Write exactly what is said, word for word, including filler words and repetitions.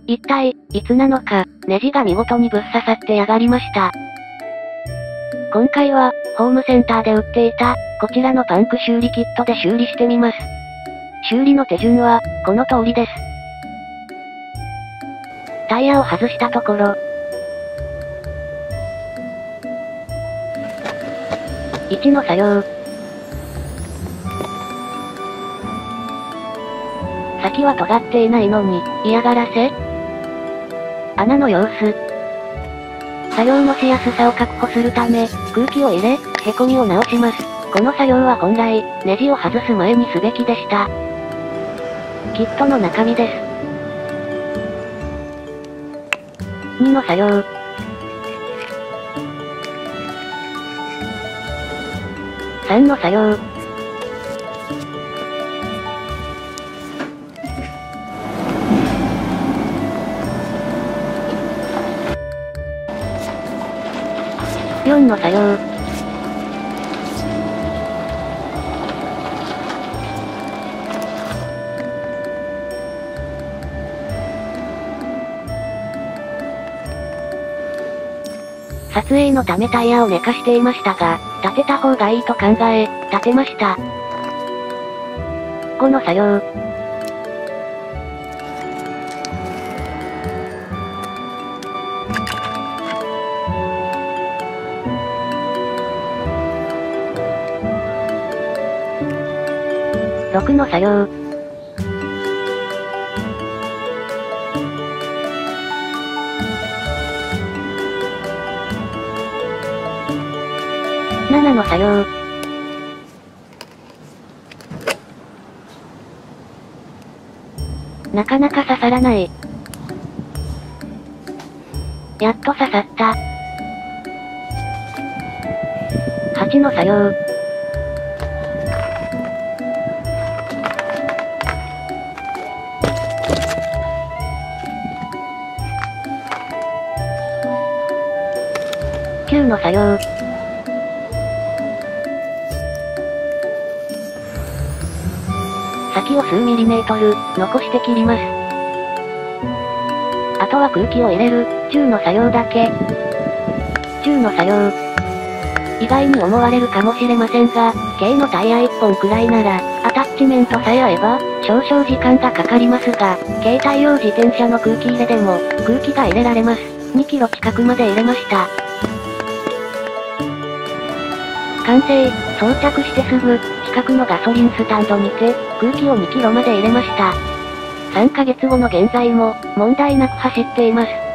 一体、いつなのか、ネジが見事にぶっ刺さってやがりました。今回は、ホームセンターで売っていた、こちらのパンク修理キットで修理してみます。修理の手順は、この通りです。タイヤを外したところ、いちの作業。先は尖っていないのに、嫌がらせ？穴の様子。作業のしやすさを確保するため、空気を入れ、凹みを直します。この作業は本来、ネジを外す前にすべきでした。キットの中身です。にの作業。さんの作業。よんの作業。撮影のためタイヤを寝かしていましたが、立てた方がいいと考え、立てました。ごの作業。ろくの作業。ななの作業。なかなか刺さらない。やっと刺さった。はちの作業。きゅうの作業。先を数ミリメートル、残して切ります。あとは空気を入れる、じゅうの作業だけ。じゅうの作業。意外に思われるかもしれませんが、軽のタイヤいっぽんくらいなら、アタッチメントさえ合えば、少々時間がかかりますが、軽対応自転車の空気入れでも、空気が入れられます。にキロ近くまで入れました。完成、装着してすぐ、近くのガソリンスタンドにて、空気をにキロまで入れました。さんかげつごの現在も、問題なく走っています。